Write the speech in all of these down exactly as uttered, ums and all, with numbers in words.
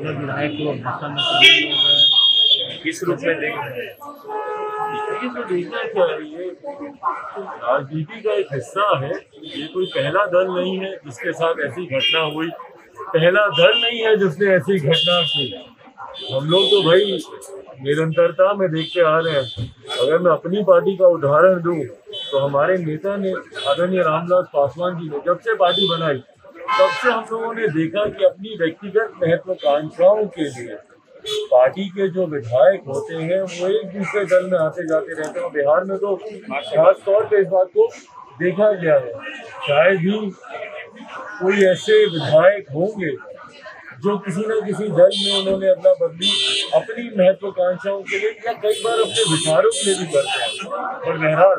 पूरे विधायक को भाषण में शामिल हो गए, किस रूप में देख रहे हैं? ये तो देखना क्या है, ये राजनीति का एक हिस्सा है। ये कोई पहला दल नहीं है जिसके साथ ऐसी घटना हुई, पहला दल नहीं है जिसने ऐसी घटना की। हम लोग तो भाई निरंतरता में देखते आ रहे हैं। अगर मैं अपनी पार्टी का उदाहरण दूं तो हमारे नेता ने, आदरणीय रामविलास पासवान जी ने, जब से पार्टी बनाई तब से हम लोगों ने देखा कि अपनी व्यक्तिगत महत्वाकांक्षाओं के लिए पार्टी के जो विधायक होते हैं वो एक दूसरे दल में आते जाते रहते हैं। बिहार में तो खास तौर पे इस बात को देखा गया है। शायद ही कोई ऐसे विधायक होंगे जो किसी न किसी दल में उन्होंने अपना बदली अपनी महत्वाकांक्षाओं के लिए या कई बार अपने विचारों के लिए भी करते हैं। और बहरहाल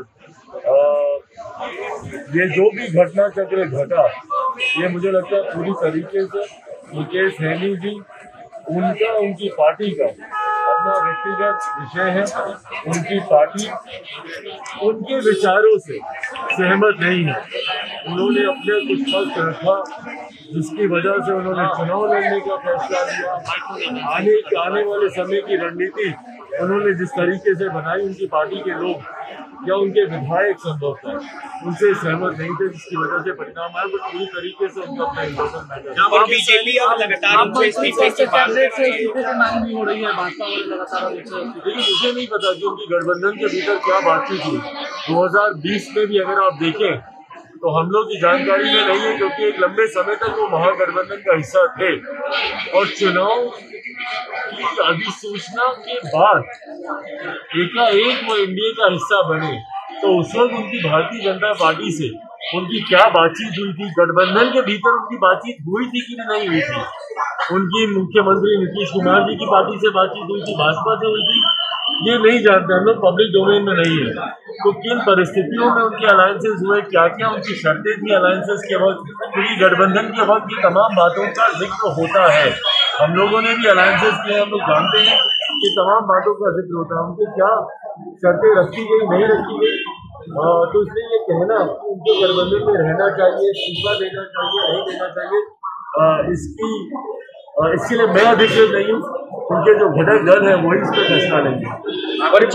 ये जो भी घटना चक्र घटा, ये मुझे लगता है पूरी तरीके से मुकेश सहनी जी, उनका, उनकी पार्टी का अपना व्यक्तिगत विषय है। उनकी पार्टी उनके विचारों से सहमत नहीं है। उन्होंने अपने कुछ पक्ष रखा जिसकी वजह से उन्होंने चुनाव लड़ने का फैसला लिया। आने आने वाले समय की रणनीति उन्होंने जिस तरीके से बनाई, उनकी पार्टी के लोग या उनके विधायक संभवतः उनसे सहमत नहीं थे, जिसकी वजह से परिणाम आया। बट पूरी तरीके से उनका अपना इंटरनल मैटर बीजेपी अब लगातार इस्तीफे की मांग भी हो रही है, भाजपा वाले लगातार। लेकिन मुझे नहीं पता कि उनकी गठबंधन के भीतर क्या बातचीत हुई। दो हज़ार बीस में भी अगर आप देखें तो हम लोग की जानकारी में नहीं है, क्योंकि एक लंबे समय तक वो महागठबंधन का हिस्सा थे। और चुनाव की अधिसूचना के बाद एकाएक वो एनडीए का हिस्सा बने, तो उस वक्त उनकी भारतीय जनता पार्टी से उनकी क्या बातचीत हुई थी, गठबंधन के भीतर उनकी बातचीत हुई थी कि नहीं हुई थी। उनकी मुख्यमंत्री नीतीश कुमार जी की पार्टी से बातचीत हुई थी, भाजपा से हुई थी, ये नहीं जानते हम लोग, पब्लिक डोमेन में नहीं है। तो किन परिस्थितियों में उनके अलायंसेस हुए, क्या क्या उनकी शर्तें थी अलायंसेस के वक्त, क्योंकि गठबंधन के वक्त ये तमाम बातों का जिक्र होता है। हम लोगों ने भी अलायंसेस किए, हम लोग जानते हैं कि तमाम बातों का जिक्र होता है। उनकी क्या शर्तें रखी गई, नहीं रखी गई, तो इसलिए ये कहना उनके गठबंधन में रहना चाहिए, इस्तीफा देना चाहिए, नहीं देना चाहिए, इसकी इसके लिए मैं अधिकृत नहीं हूँ। उनके जो घटक दल है वही इस पर फैसला लेंगे। और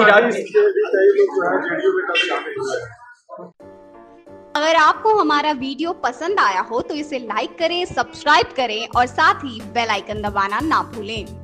अगर आपको हमारा वीडियो पसंद आया हो तो इसे लाइक करें, सब्सक्राइब करें और साथ ही बेल आइकन दबाना ना भूलें।